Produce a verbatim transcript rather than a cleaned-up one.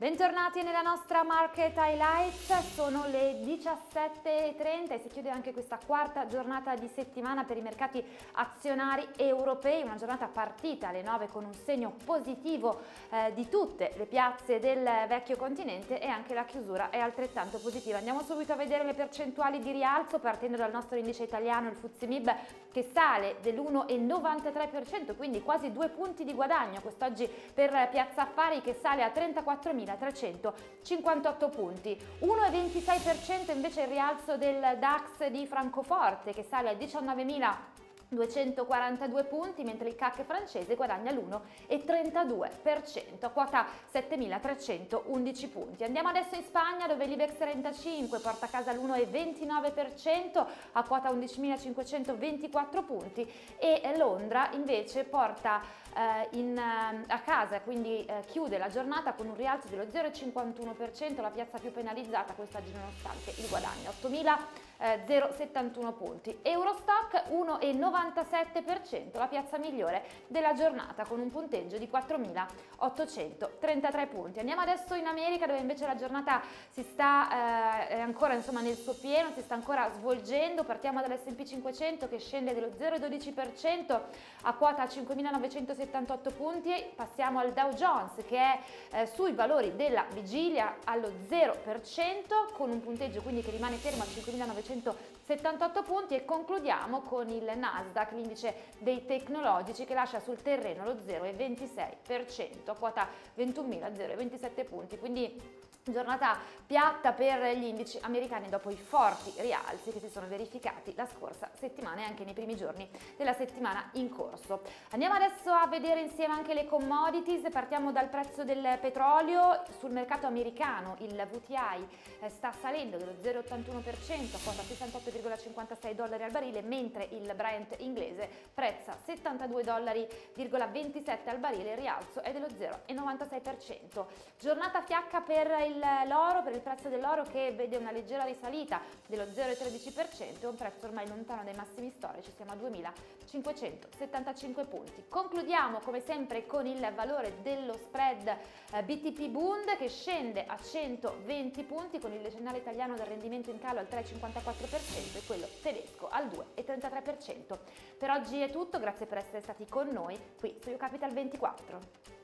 Bentornati nella nostra Market Highlights, sono le diciassette e trenta e si chiude anche questa quarta giornata di settimana per i mercati azionari europei, una giornata partita alle nove con un segno positivo eh, di tutte le piazze del vecchio continente e anche la chiusura è altrettanto positiva. Andiamo subito a vedere le percentuali di rialzo partendo dal nostro indice italiano, il F T S E M I B, che sale dell'uno virgola novantatré per cento, quindi quasi due punti di guadagno quest'oggi per Piazza Affari, che sale a trentaquattromilatrecentocinquantotto punti. uno virgola ventisei per cento invece il rialzo del DAX di Francoforte, che sale a diciannovemiladuecentoquarantadue punti, mentre il C A C francese guadagna l'uno virgola trentadue per cento a quota settemilatrecentoundici punti. Andiamo adesso in Spagna, dove l'Ibex trentacinque porta a casa l'uno virgola ventinove per cento a quota undicimilacinquecentoventiquattro punti e Londra invece porta eh, in, eh, a casa, quindi eh, chiude la giornata con un rialzo dello zero virgola cinquantuno per cento, la piazza più penalizzata quest'oggi nonostante il guadagno, ottomilasettantuno punti. Eurostock uno virgola novantasette per cento, la piazza migliore della giornata con un punteggio di quattromilaottocentotrentatré punti. Andiamo adesso in America, dove invece la giornata si sta eh, ancora insomma nel suo pieno, si sta ancora svolgendo. Partiamo dall'esse and pi cinquecento, che scende dello zero virgola dodici per cento a quota cinquemilanovecentosettantotto punti. Passiamo al Dow Jones, che è eh, sui valori della vigilia allo zero per cento con un punteggio quindi che rimane fermo a cinquemilanovecentosettantotto punti, e concludiamo con il Nasdaq, l'indice dei tecnologici, che lascia sul terreno lo zero virgola ventisei per cento a quota ventunomilaventisette punti. Quindi giornata piatta per gli indici americani dopo i forti rialzi che si sono verificati la scorsa settimana e anche nei primi giorni della settimana in corso. Andiamo adesso a vedere insieme anche le commodities. Partiamo dal prezzo del petrolio. Sul mercato americano il W T I sta salendo dello zero virgola ottantuno per cento a quota sessantotto virgola cinquantasei dollari al barile, mentre il Brent inglese prezza settantadue virgola ventisette dollari al barile, il rialzo è dello zero virgola novantasei per cento. Giornata fiacca per l'oro, per il prezzo dell'oro, che vede una leggera risalita dello zero virgola tredici per cento, un prezzo ormai lontano dai massimi storici, siamo a duemilacinquecentosettantacinque punti. Concludiamo come sempre con il valore dello spread eh, B T P Bund, che scende a centoventi punti, con il decennale italiano del rendimento in calo al tre virgola cinquantaquattro per cento e quello tedesco al due virgola trentatré per cento. Per oggi è tutto, grazie per essere stati con noi qui su YouCapital ventiquattro.